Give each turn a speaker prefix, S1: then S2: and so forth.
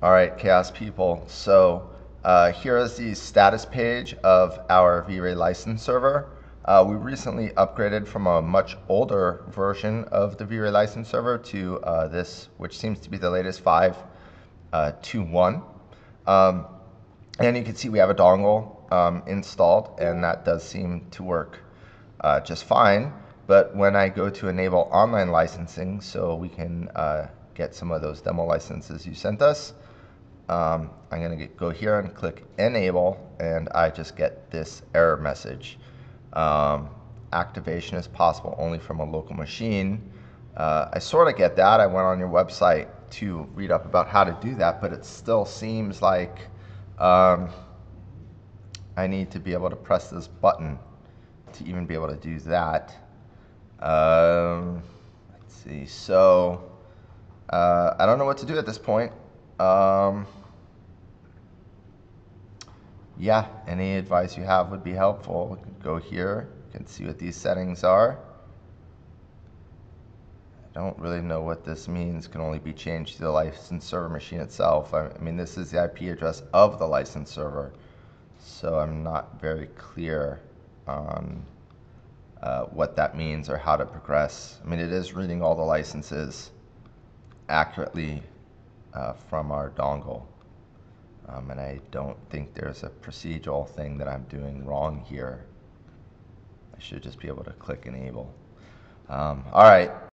S1: All right, Chaos people. So here is the status page of our V-Ray license server. We recently upgraded from a much older version of the V-Ray license server to this, which seems to be the latest 5.2.1. And you can see we have a dongle installed, and that does seem to work just fine. But when I go to enable online licensing, so we can get some of those demo licenses you sent us, I'm going to go here and click enable, and I just get this error message. Activation is possible only from a local machine. I sort of get that. I went on your website to read up about how to do that, but it still seems like I need to be able to press this button to even be able to do that. Let's see. So I don't know what to do at this point. Yeah, any advice you have would be helpful. Go here, you can see what these settings are. I don't really know what this means. Can only be changed to the license server machine itself. I mean, this is the IP address of the license server, so I'm not very clear on what that means or how to progress. I mean, it is reading all the licenses accurately from our dongle. And I don't think there's a procedural thing that I'm doing wrong here. I should just be able to click enable. All right,